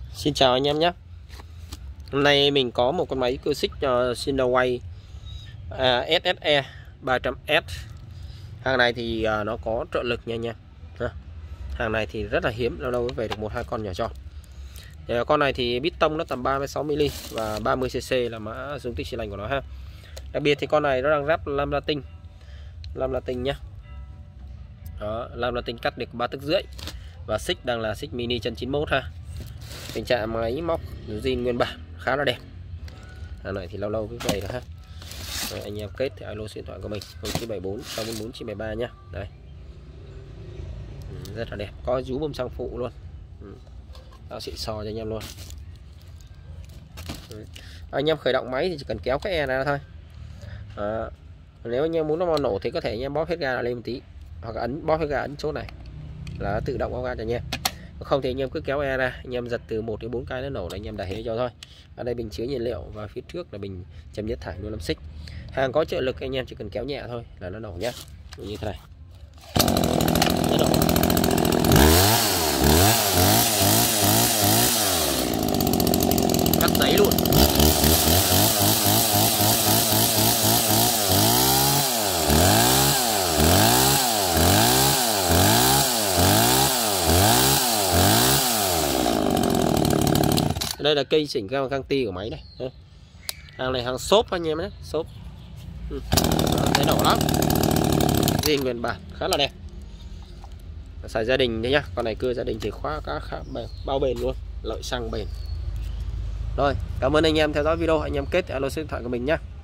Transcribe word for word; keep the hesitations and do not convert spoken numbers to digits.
Xin chào anh em nhé. Hôm nay mình có một con máy cưa xích uh, Synaway uh, ét ét e ba trăm S. Hàng này thì uh, nó có trợ lực nha anh em. Hàng này thì rất là hiếm, lâu lâu mới về được một hai con nhỏ tròn. Uh, con này thì bít tông nó tầm ba mươi sáu mi li và ba mươi xê-xê là mã dung tích xi lanh của nó ha. Đặc biệt thì con này nó đang ráp lam latin, lam latin nhá. Đó, lam latin cắt được ba tấc rưỡi và xích đang là xích mini chân chín mốt ha. Tình trạng máy móc zin nguyên bản khá là đẹp. Hàng này thì lâu lâu mới về đó ha. Rồi, anh em kết thì alo số điện thoại của mình không chín bảy bốn sáu bốn bốn chín bảy ba nhá. Đây. Ừ, rất là đẹp, có rú bơm xăng phụ luôn. Ừ. Tao xịn sò cho anh em luôn. Ừ. Anh em khởi động máy thì chỉ cần kéo cái e này ra thôi. À, nếu anh em muốn nó nổ thì có thể anh em bóp hết ga lên một tí, hoặc là ấn bóp hết ga ấn chỗ này là tự động bóp ga cho anh em. Không thì anh em cứ kéo e ra, anh em giật từ một đến bốn cái nó nổ là anh em đẩy cho thôi. Ở đây bình chứa nhiên liệu và phía trước là bình chấm dứt thải nuôi lâm xích. Hàng có trợ lực anh em chỉ cần kéo nhẹ thôi là nó nổ nhá. Như thế này. Nó nổ. Cắt giấy luôn. Đây là cây chỉnh găng găng ti của máy này. Hàng này hàng xốp anh em nhé, xốp. Ừ. Thấy nổ lắm. Zin nguyên bản khá là đẹp. Xài gia đình đấy nhá, con này cưa gia đình thì khóa cá khá bền, bao bền luôn, lợi xăng bền. Rồi, cảm ơn anh em theo dõi video, anh em kết alo số điện thoại của mình nhá.